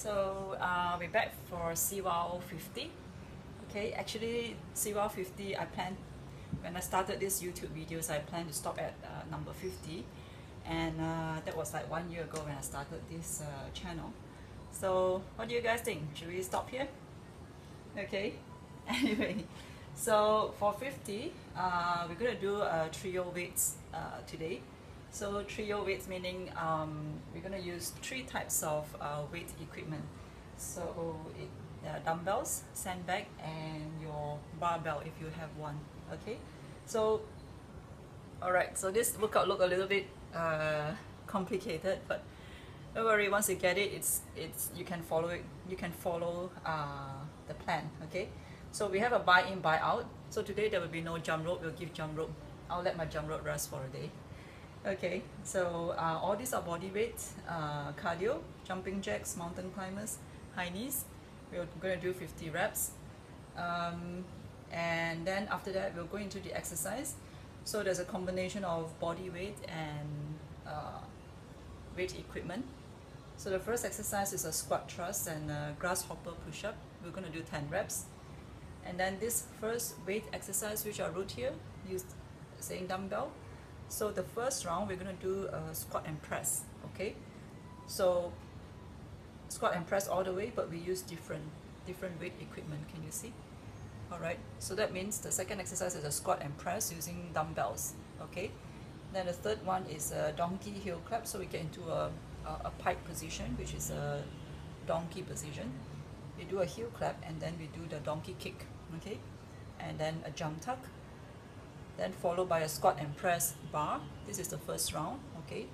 So we're back for CWOW 50. Okay, actually CWOW 50, when I started these YouTube videos, I planned to stop at number 50. And that was like 1 year ago when I started this channel. So what do you guys think? Should we stop here? Okay, anyway, so for 50, we're going to do trio weights today. So trio weights meaning we're going to use 3 types of weight equipment. So dumbbells, sandbag, and your barbell if you have one. Okay, so alright, so this workout look a little bit complicated, but don't worry, once you get it, you can follow it. You can follow the plan. Okay, so we have a buy in, buy out. So today there will be no jump rope. We'll give jump rope. I'll let my jump rope rest for a day. Okay, so all these are body weight, cardio, jumping jacks, mountain climbers, high knees. We're going to do 50 reps, and then after that we'll go into the exercise. So there's a combination of body weight and weight equipment. So the first exercise is a squat thrust and a grasshopper push-up. We're going to do 10 reps. And then this first weight exercise, which I wrote here, saying dumbbell. So the first round, we're going to do a squat and press. Okay, so squat and press all the way, but we use different weight equipment. Can you see? Alright, so that means the second exercise is a squat and press using dumbbells. Okay, then the third one is a donkey heel clap. So we get into a pike position, which is a donkey position. We do a heel clap and then we do the donkey kick. Okay, and then a jump tuck, then followed by a squat and press bar. This is the first round. Okay,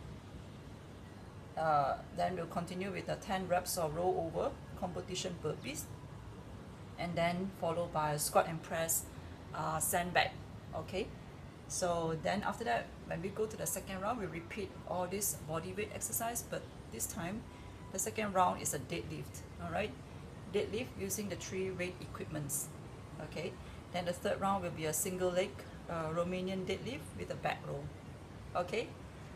then we'll continue with the 10 reps of roll over competition burpees, and then followed by a squat and press sandbag. Okay, so then after that, when we go to the second round, we repeat all this body weight exercise, but this time the second round is a deadlift. All right, deadlift using the 3 weight equipments. Okay, then the third round will be a single leg Romanian deadlift with a back row. Okay,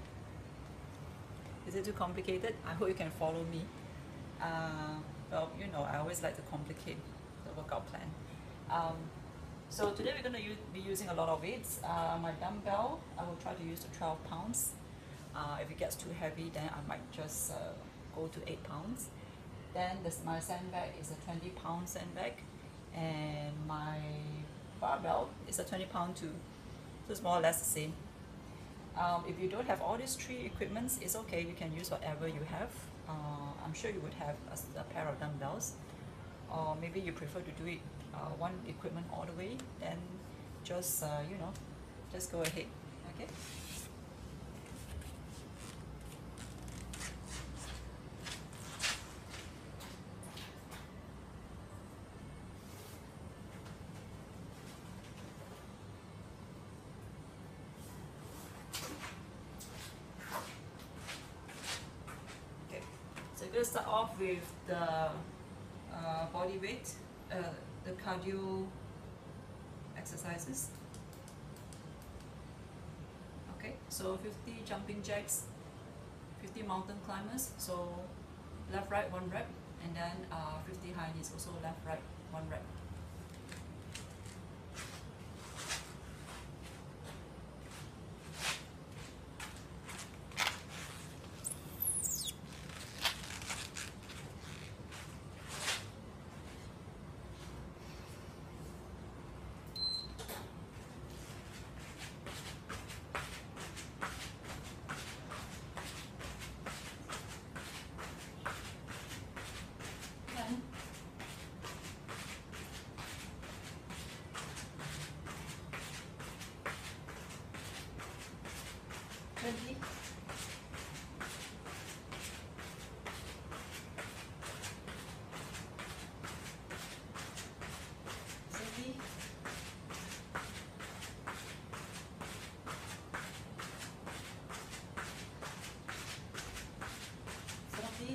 is it too complicated? I hope you can follow me. Well, you know, I always like to complicate the workout plan. So today we're going to be using a lot of weights. My dumbbell, I will try to use the 12 pounds. If it gets too heavy, then I might just go to 8 pounds. Then my sandbag is a 20-pound sandbag, and my barbell is a 20-pound too. So it's more or less the same. If you don't have all these 3 equipments, it's okay. You can use whatever you have. I'm sure you would have a pair of dumbbells, or maybe you prefer to do it one equipment all the way, then just you know, just go ahead. Okay, so we're going to start off with the body weight, the cardio exercises. Okay, so 50 jumping jacks, 50 mountain climbers, so left, right, 1 rep, and then 50 high knees, also left, right, 1 rep. Ready? Steady. Steady.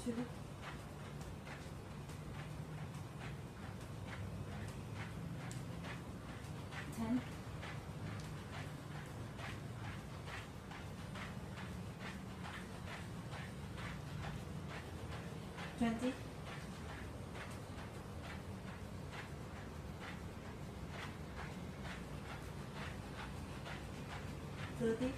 2, 10, 20, 30,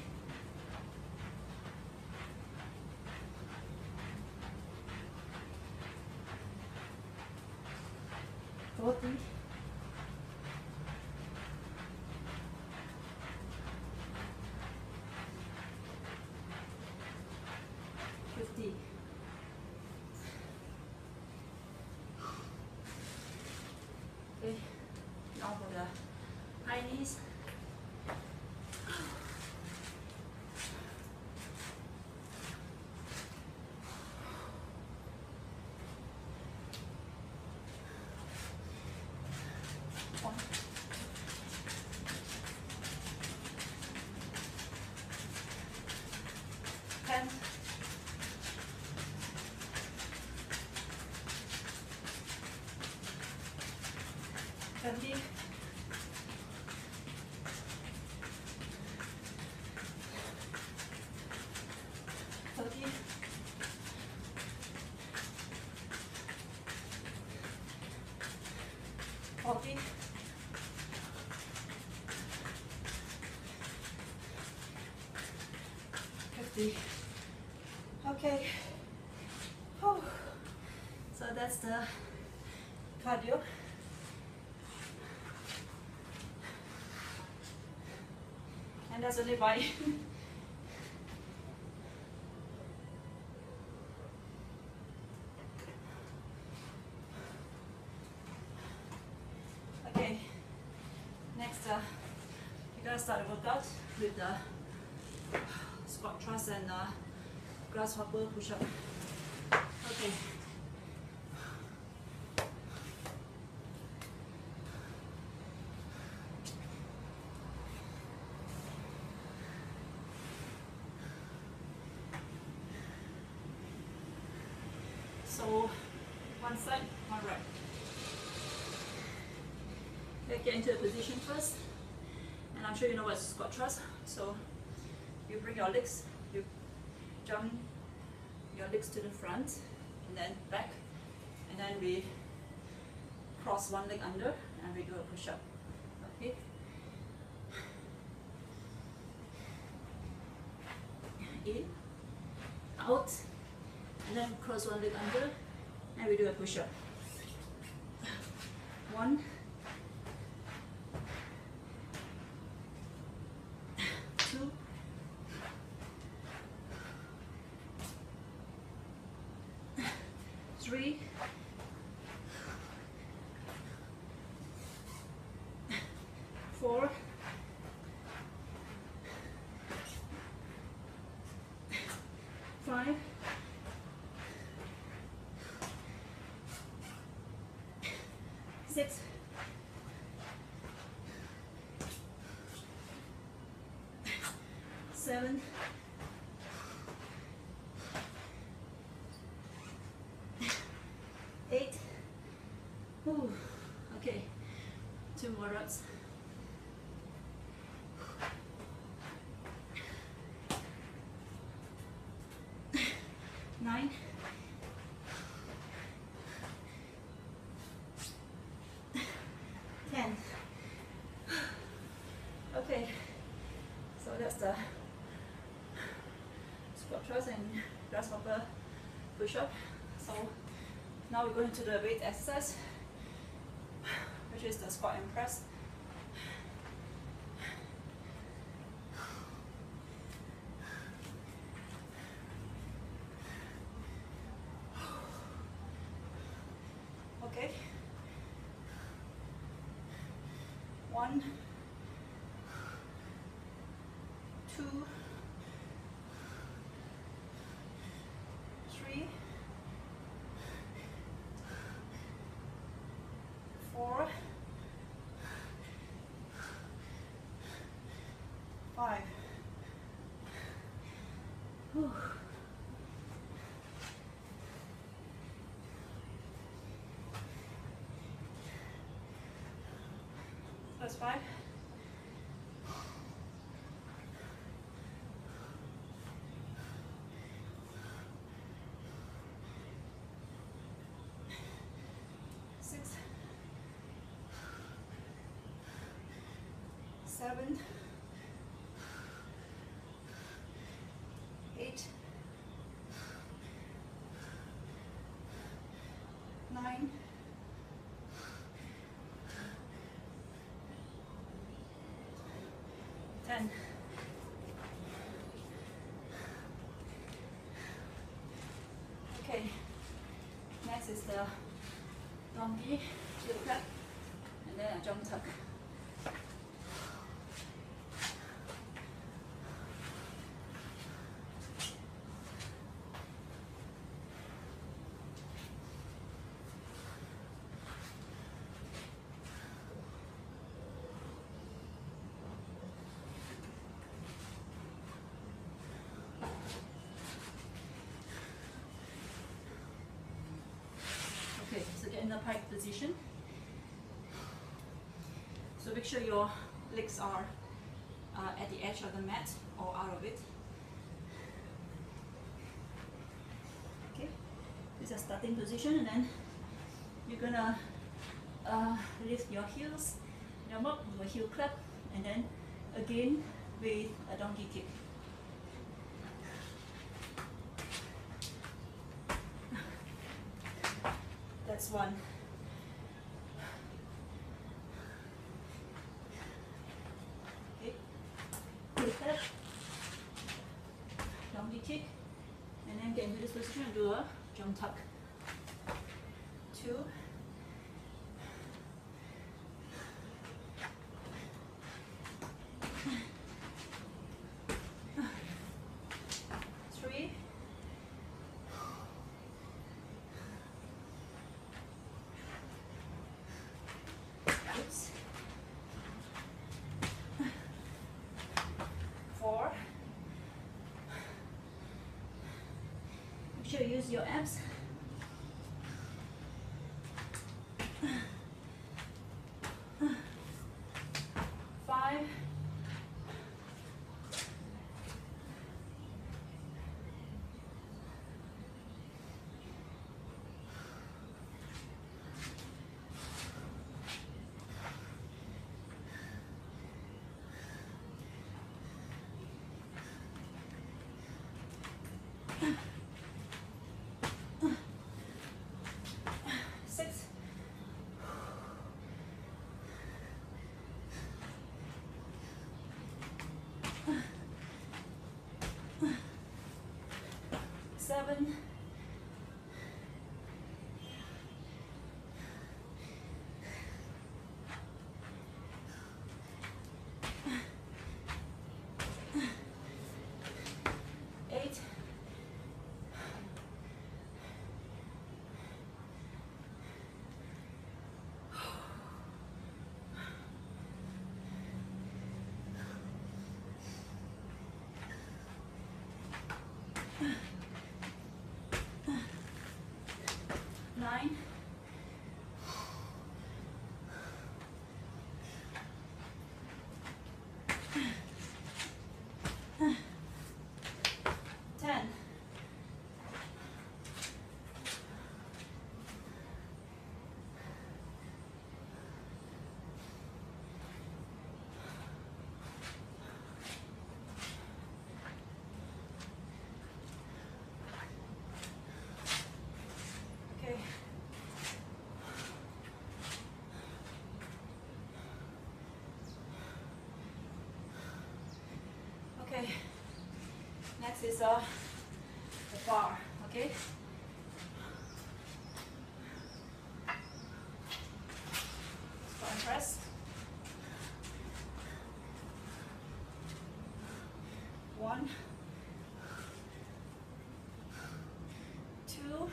40, 50. Okay, now for the high knees. One, 10, 20, 30, 40, 50. Okay. Whew. So that's the cardio. And that's only by okay. Next, you're gonna start the workout with the squat thrust and grasshopper push-up. Okay. So, one side, one right. Okay, get into a position first. And I'm sure you know what's squat thrust. So, you bring your legs, you jump your legs to the front, and then back. And then we cross one leg under, and we do a push-up. Okay? In, out, and then cross one leg under, and we do a push-up. 1, 2, 3, 4, 5, 6, 7, 8. Ooh, okay, 2 more reps. 9, 10. Okay, so that's the squat thrust and grasshopper push-up. So now we're going to the weight exercise, which is the squat and press. Okay. 1, 2, 3, 4, 5. Whew. First 5. Six, 7, 8, 9, 10. Okay, next is the donkey heel clap, and then a jump tuck. Okay, so get in the pike position. So make sure your legs are at the edge of the mat or out of it. Okay, this is a starting position, and then you're gonna lift your heels, jump up with a heel clap, and then again with a donkey kick. That's one. Okay, heel clap, donkey kick, and then get into this position and do a jump tuck. 2, 3, 4. Make sure you use your abs. 5. 6. 7. 8. 9. 10. 'Kay. Okay. Next is the bar. Okay. Squat and press. 1, 2,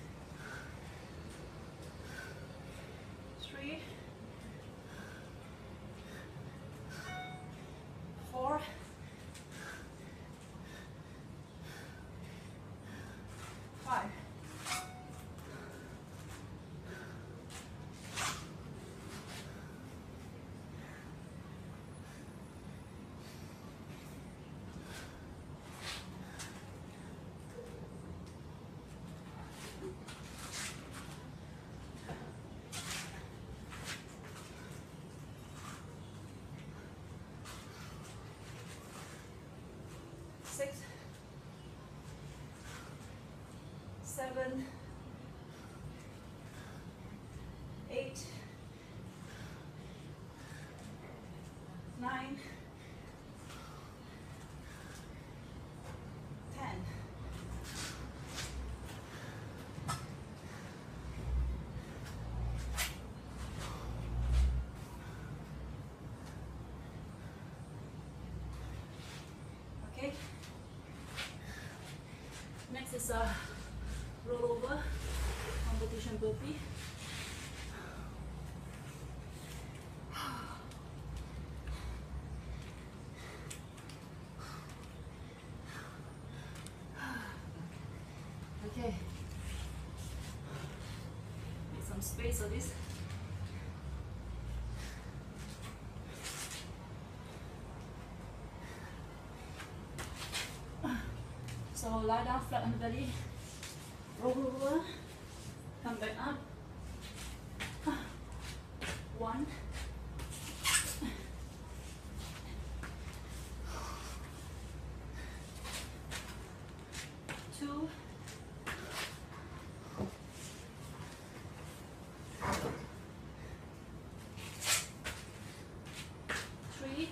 3, 4, 5. 6, 7, 8, 9, 10. Okay. Next is a rollover competition burpee. Okay. Need some space for this. So lie down flat on the belly, roll over, come back up. 1, 2, 3,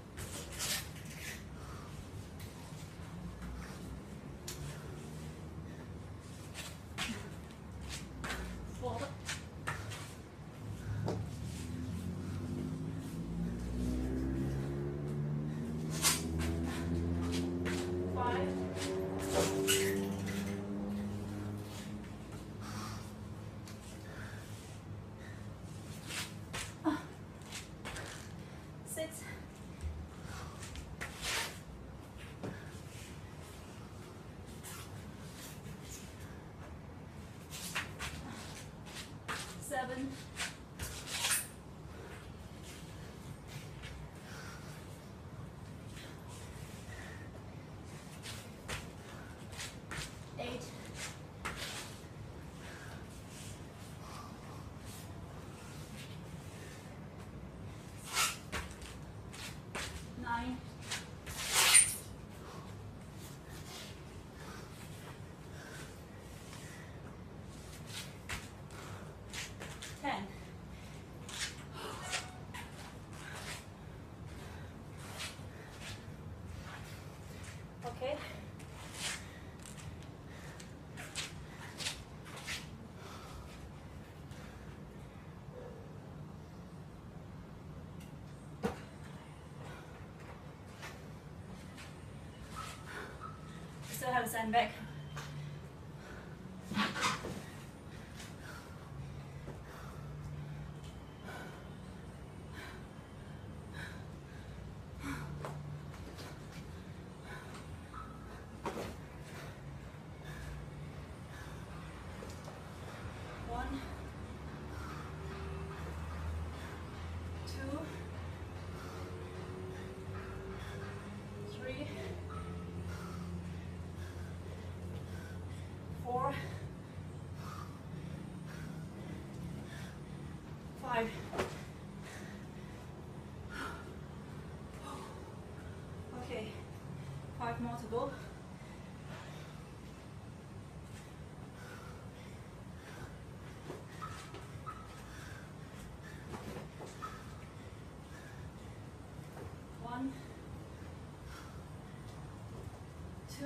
4, 5, 6, 7, 8, 9, 10. Okay. Still have a sandbag. One, 2, 3, 4, 5. Okay, 5 more to go. One, 2,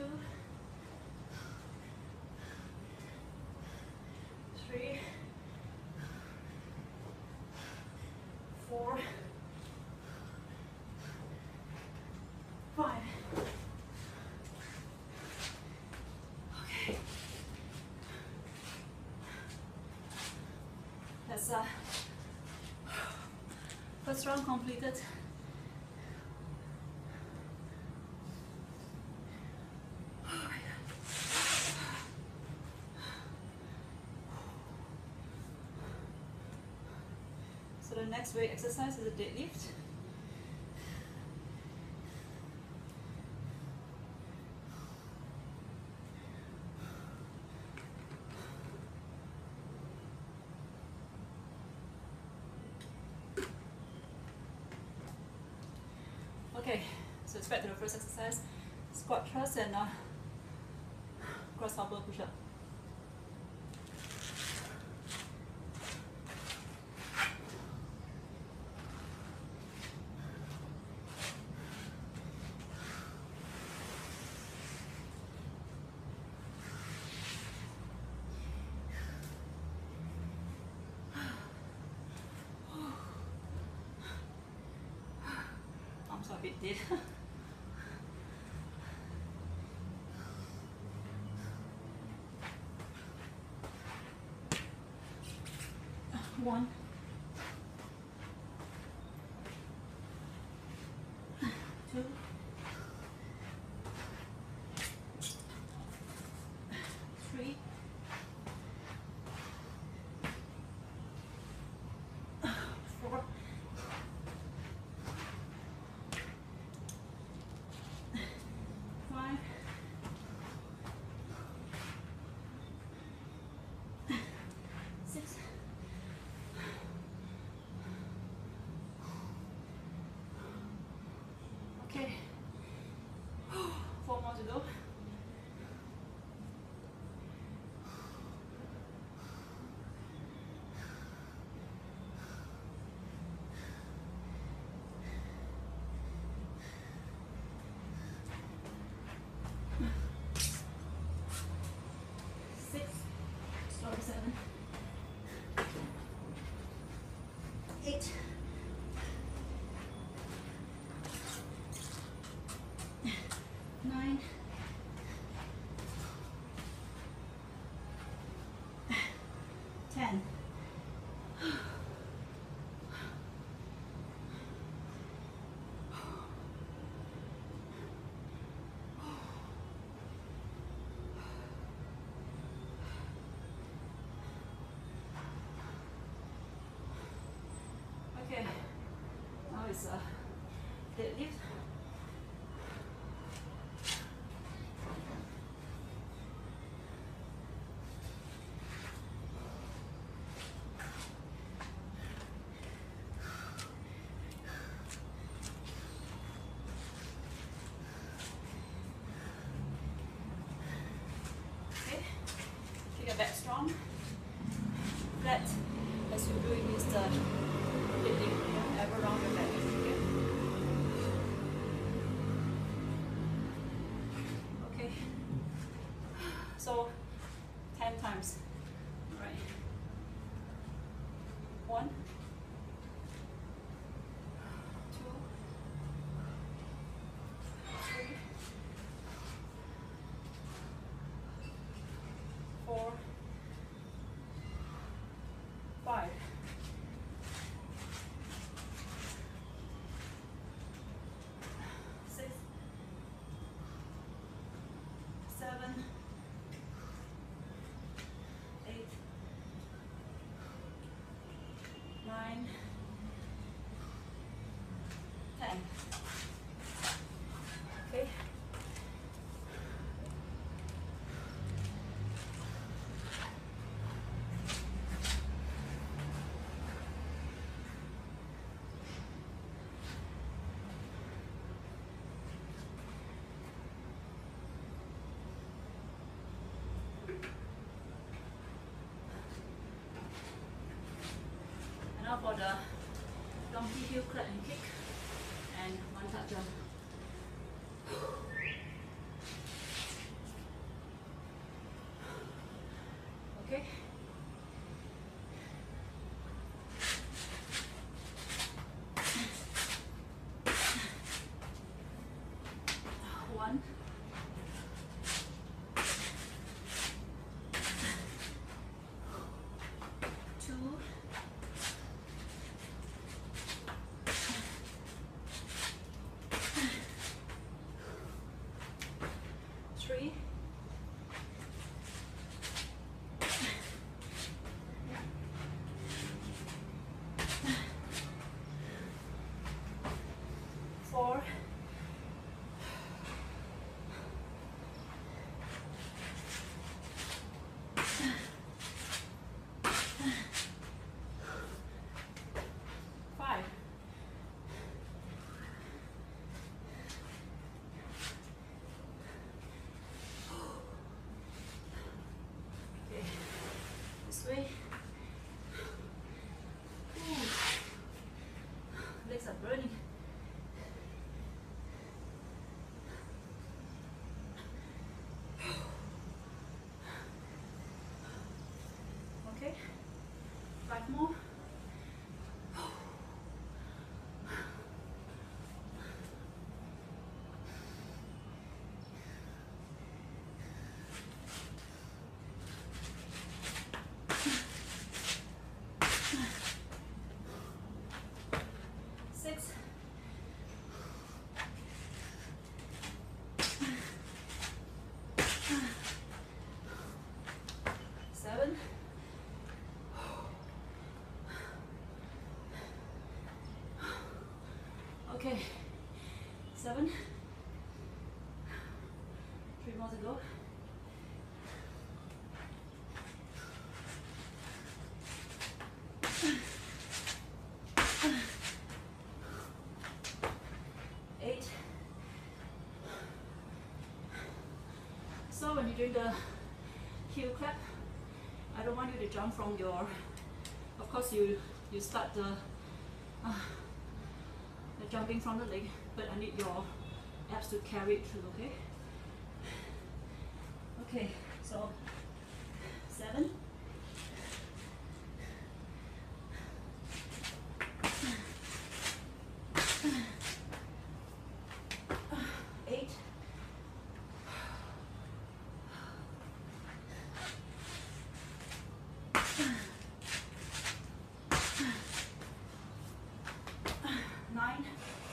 3, 4, 5. Okay. That's first round completed. So the next weight exercise is a deadlift. Okay, so it's back to the first exercise. squat thrust and grasshopper push-up. Arms are a bit dead. One, two, three, four, five, six, okay, 4 more to go. Six, slowly, 7, 8, 9, 10. Okay, now it's a deadlift. Okay, keep your back strong, flat as you're doing this deadlift. Never round your back. Okay. Okay. So 10 times. All right. 1, 2, 3, 4, 5, 6, 7, 8, 9, 10. Okay. And now for the donkey heel clap and kick and one touch jump. Okay. One, two, Okay, 7. 3 more to go. 8. So when you're doing the heel clap, I don't want you to jump from your, of course you start the jumping from the leg, but I need your abs to carry it through, okay? Okay, so 7. 8. 9.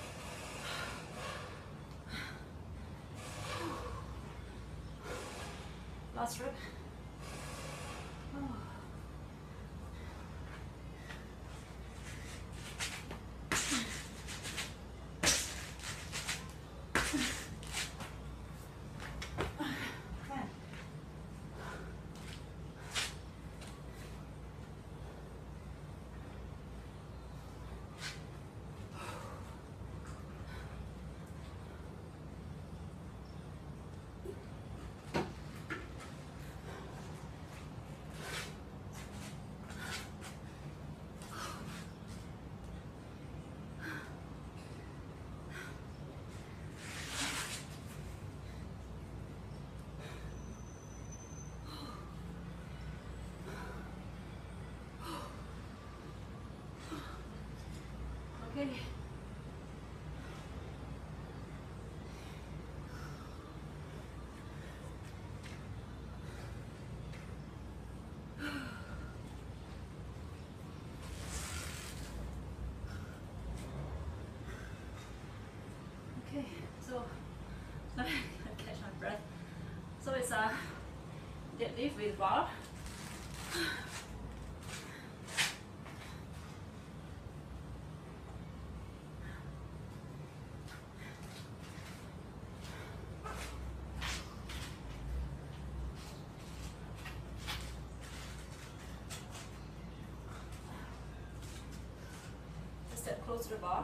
'Last rep. Okay. Okay, so I catch my breath. So it's a deadlift with bar. Just step close to the bar.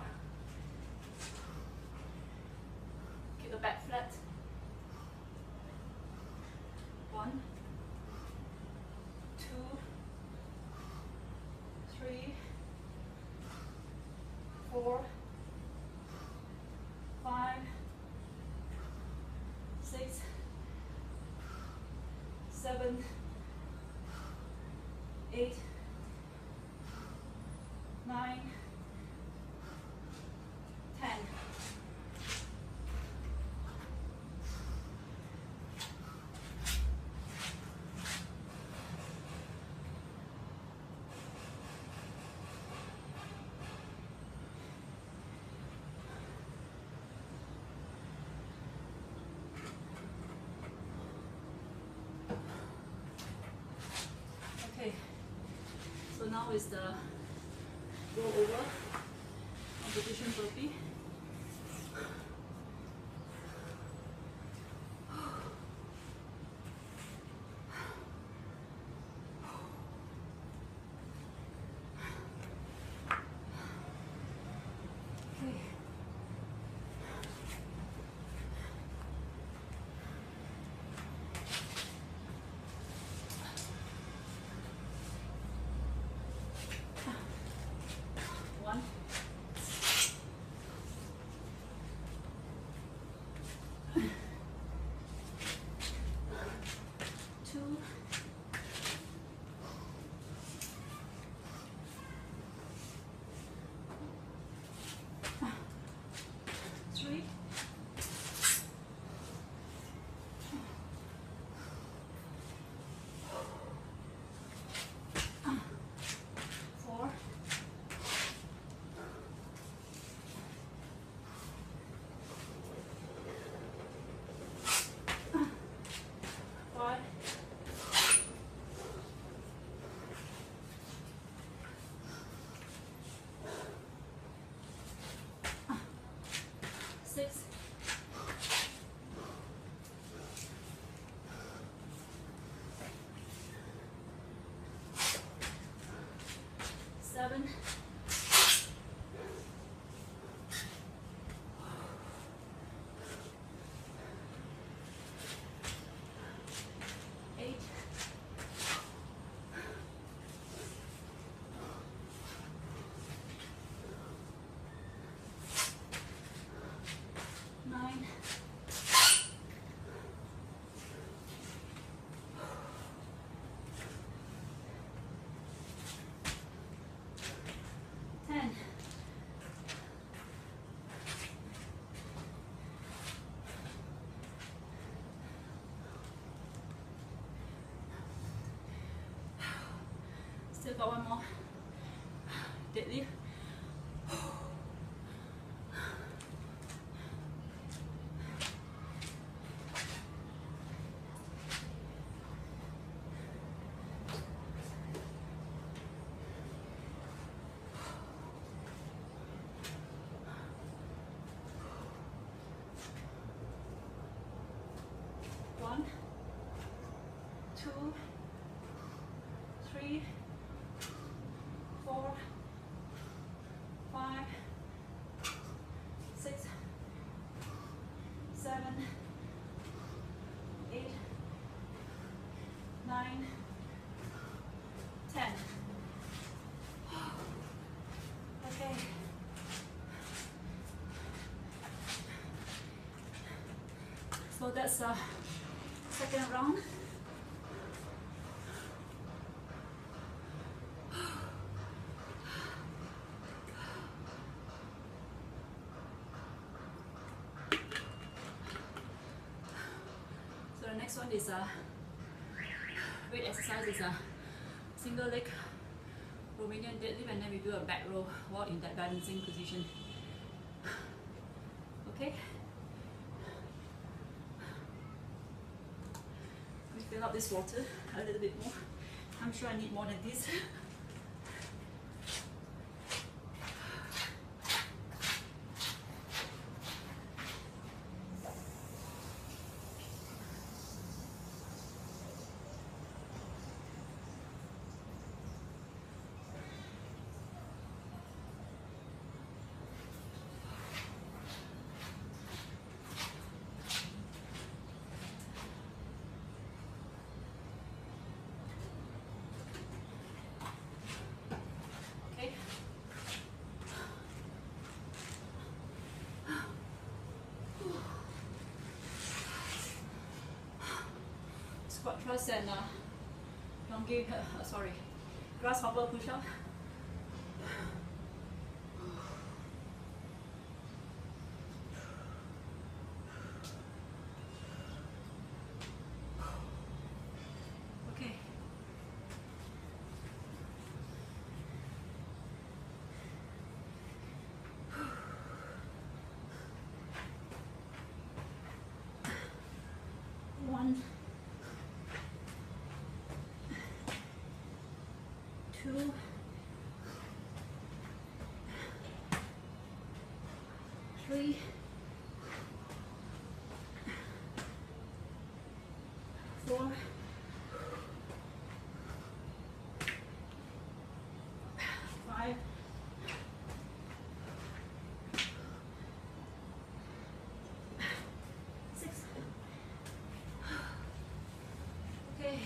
Keep the back flat. 1, 2, 3, 4, 5, 6, 7, 8, 9, 10. Okay, so now is the roll over competition burpee. Okay. One, Still got one more. Deadlift. One, two, three, 4, 5, 6, 7, 8, 9, 10. Okay. So that's second round. So the next one is weight exercise is a single leg Romanian deadlift, and then we do a back row while in that balancing position. Okay. We fill up this water a little bit more. I'm sure I need more than this. Okay. Squat thrust and grasshopper push up. Okay. One, 2, 3, 4, 5, 6. Okay.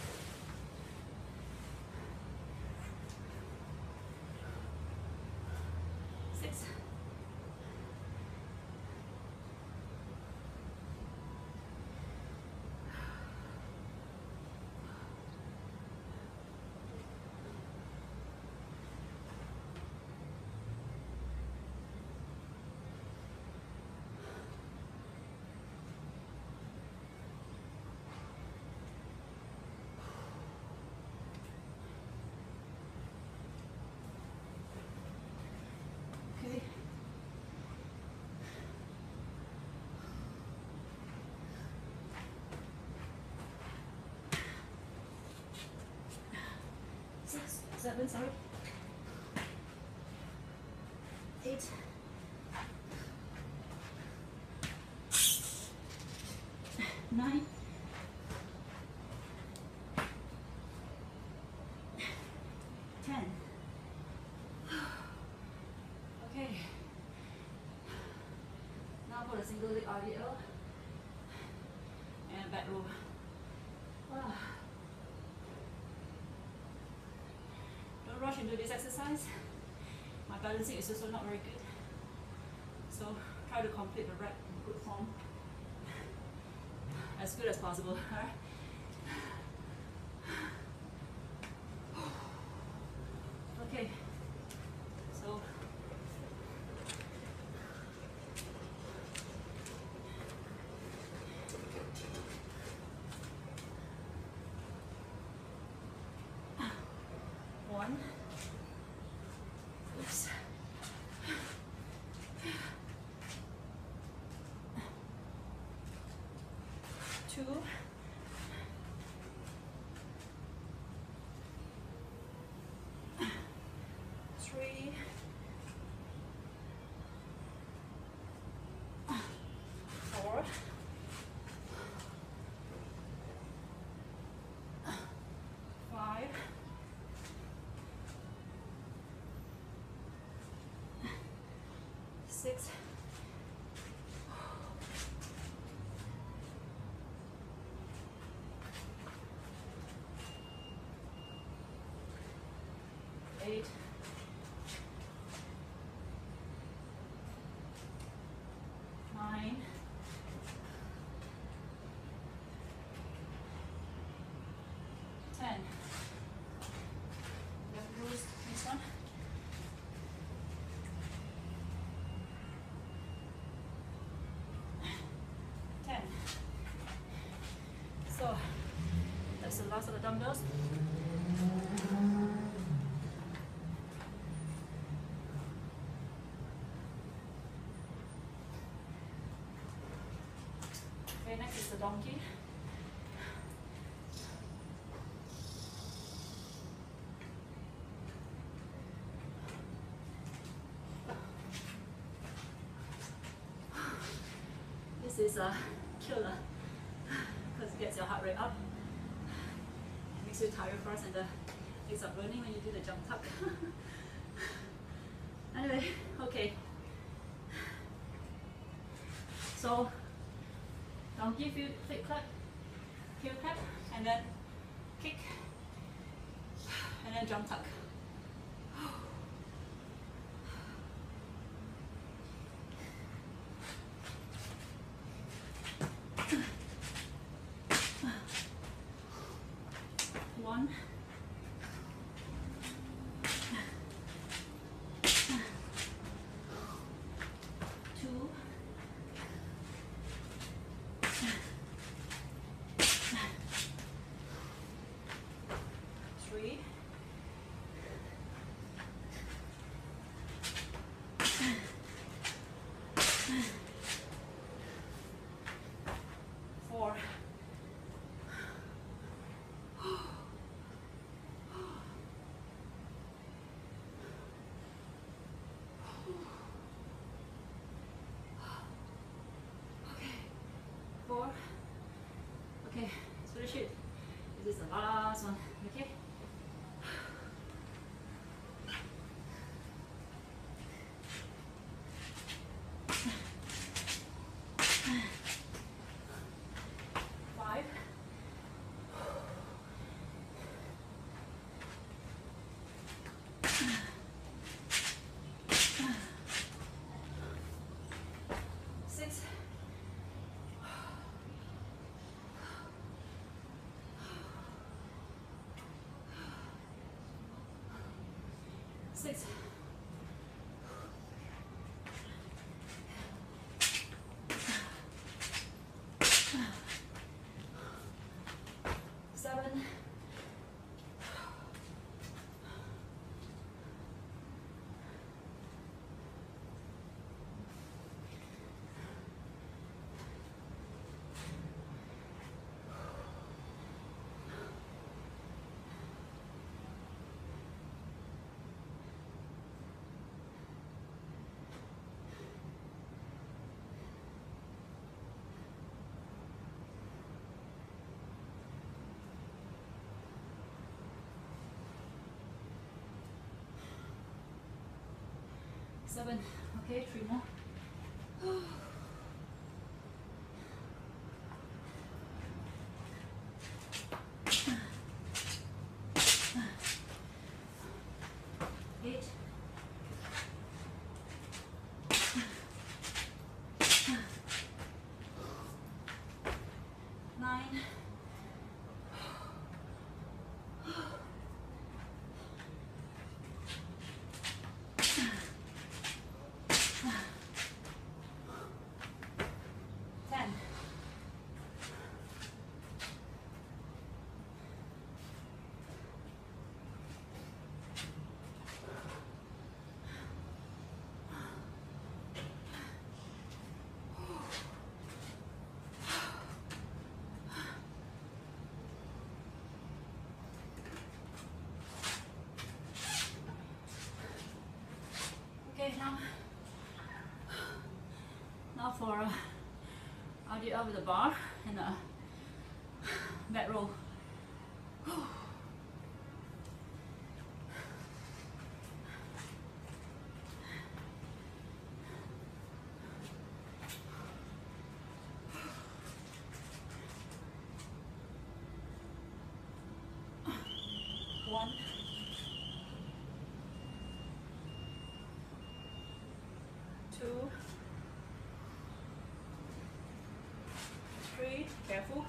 Okay. Six, 7, sorry. 8. 9. 10. Okay. Now for the single leg RDL and back row. Wow. Don't rush into this exercise. My balancing is also not very good. So try to complete the rep in good form as good as possible. Alright? Okay. So one, 6, 8, 9, 10. Left loose, next one. 10. So that's the last of the dumbbells. Okay, next is the donkey. This is a killer because it gets your heart rate up. It makes you tired first and the legs are burning when you do the jump tuck. Anyway, okay. So donkey, flip clap, heel clap, and then kick, and then jump tuck. One, two, 3, 4, 4. Okay, let's finish it. This is the last one, okay? Five. 6. 6. 7. 7. Okay, 3 more. 8. 9. 10. Okay, now for RDL with the bar and a back row. 2, 3, careful.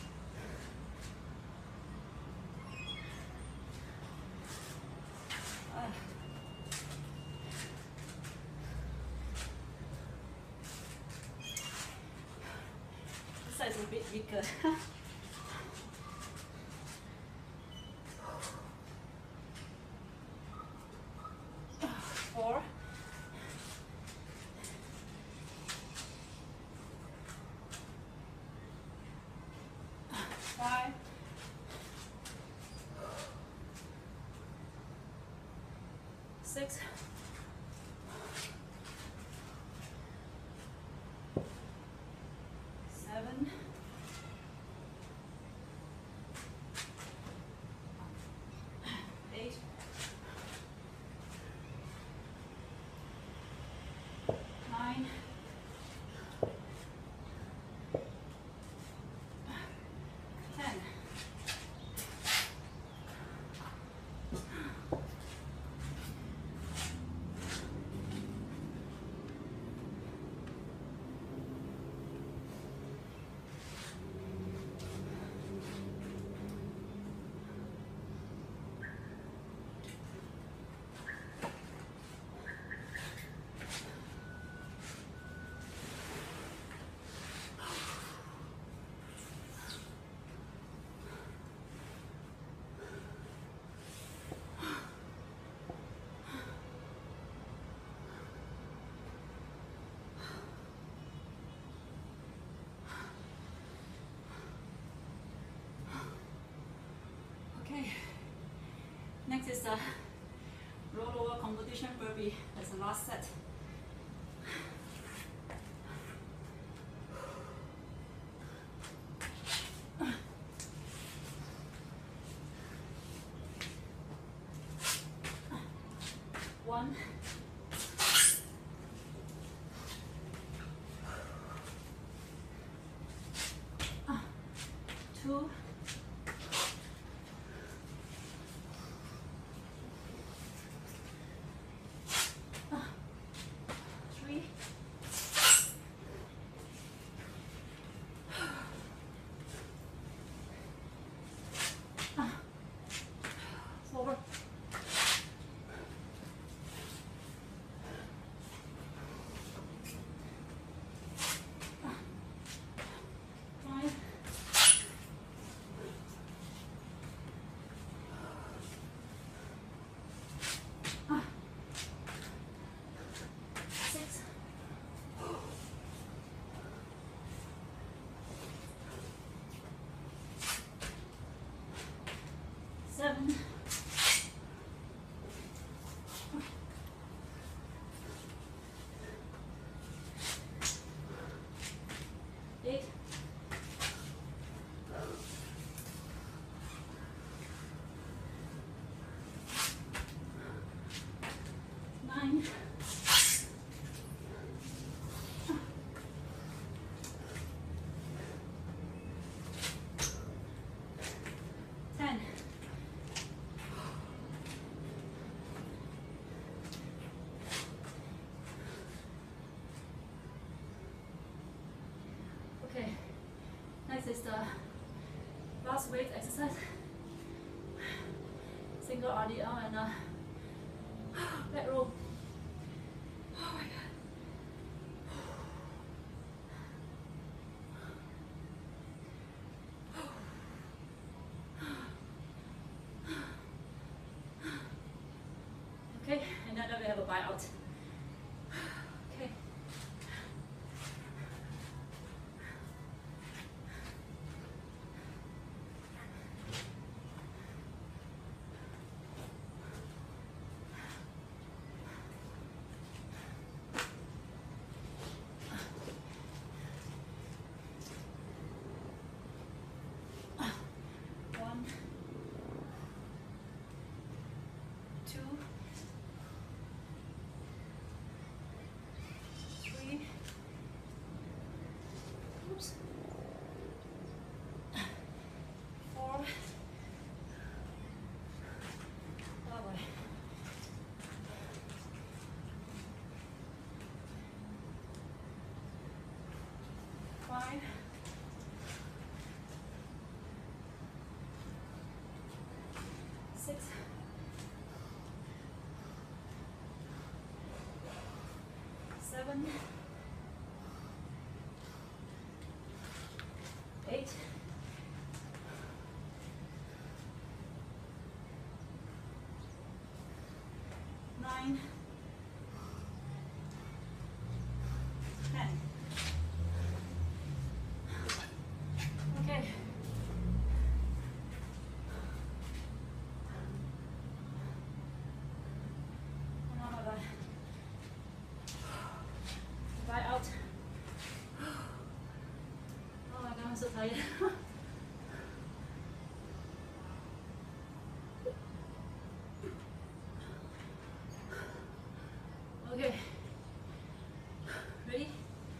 这 side's a bit weaker. 4, 5, 6, 7, 8, 9, 10. Okay, next is the rollover competition burpee. That's the last set. One, 2, 3, 4, 5, 6, 7, 8, 9, 10. Okay, next is the last weight exercise. Single RDL and back row. Oh my god. Okay, and then we have a buyout. Okay. One, 2, 6, 7, 8, 9, 10. Okay. Another. Right out. Oh my god, I'm so tired. Okay. Ready?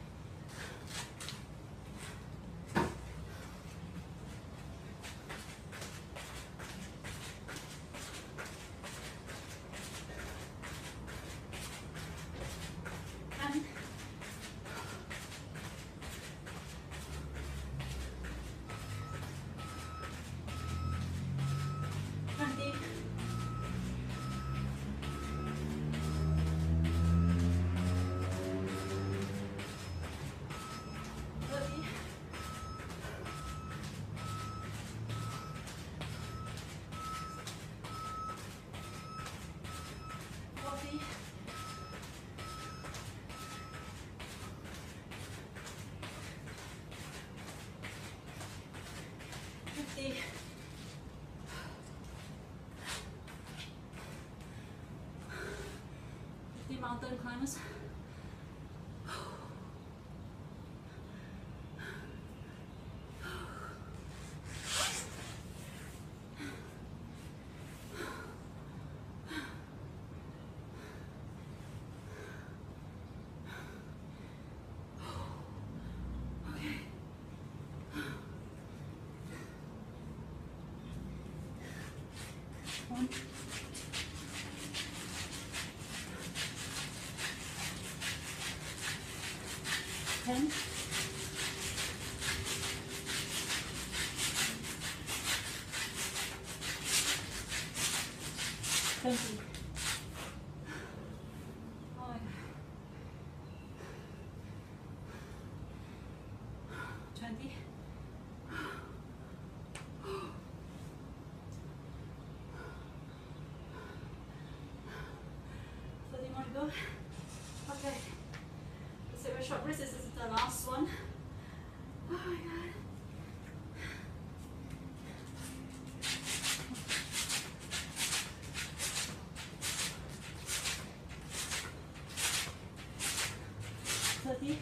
And 20. 30. 40. 50. 50 mountain climbers. Okay. 1. 10. 20. Oh my god. 20. 30 more to go. Okay. Let's take a short rest. This is the last one. Oh my god. Thirty.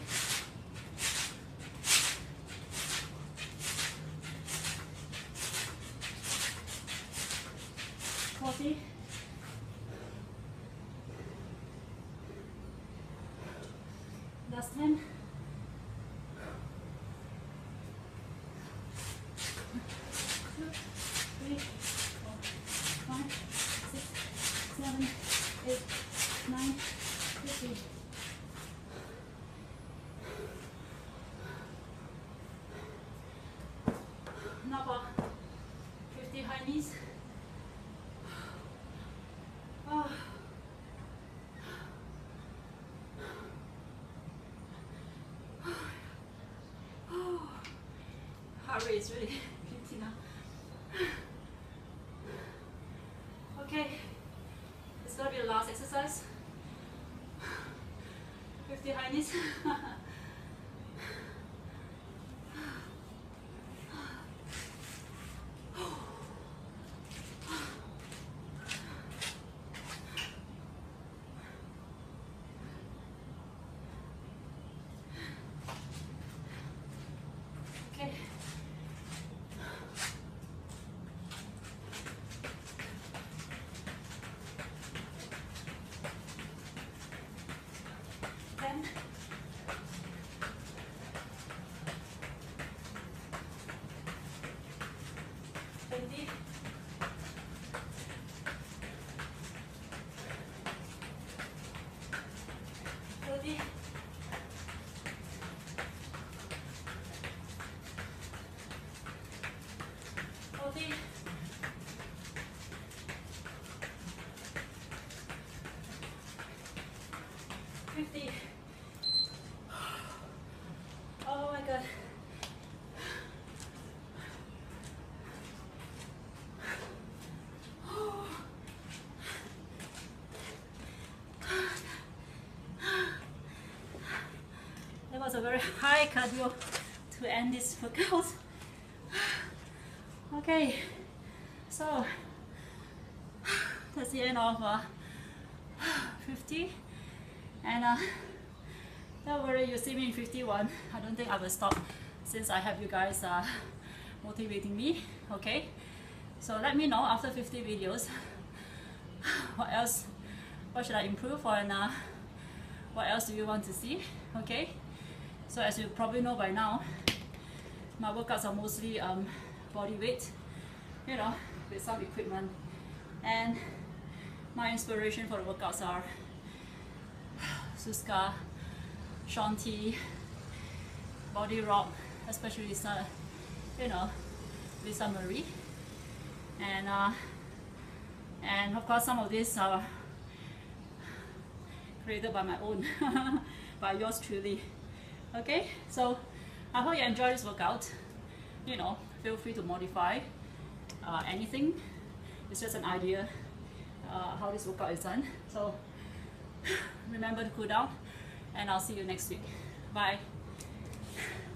40. 10. 2, 3, 4, 5, 6, 7, 8, 9, 50. Another 50 high knees. Oh. Heart rate is really empty now. Okay, it's gonna be the last exercise. 50 high knees. Okay. 10. 20. 30. 40. 50. Oh my god. That was a very high cardio to end this workout. Okay, so that's the end of 50, and don't worry, you see me in 51. I don't think I will stop since I have you guys motivating me. Okay, so let me know after 50 videos what should I improve on, what else do you want to see. Okay, so as you probably know by now, my workouts are mostly body weight, you know, with some equipment, and my inspiration for the workouts are Suska, Shanti, Body Rock, especially Lisa, you know, Lisa Marie, and of course some of these are created by my own, by yours truly. Okay, so I hope you enjoy this workout. You know, feel free to modify anything. It's just an idea how this workout is done. So remember to cool down, and I'll see you next week. Bye.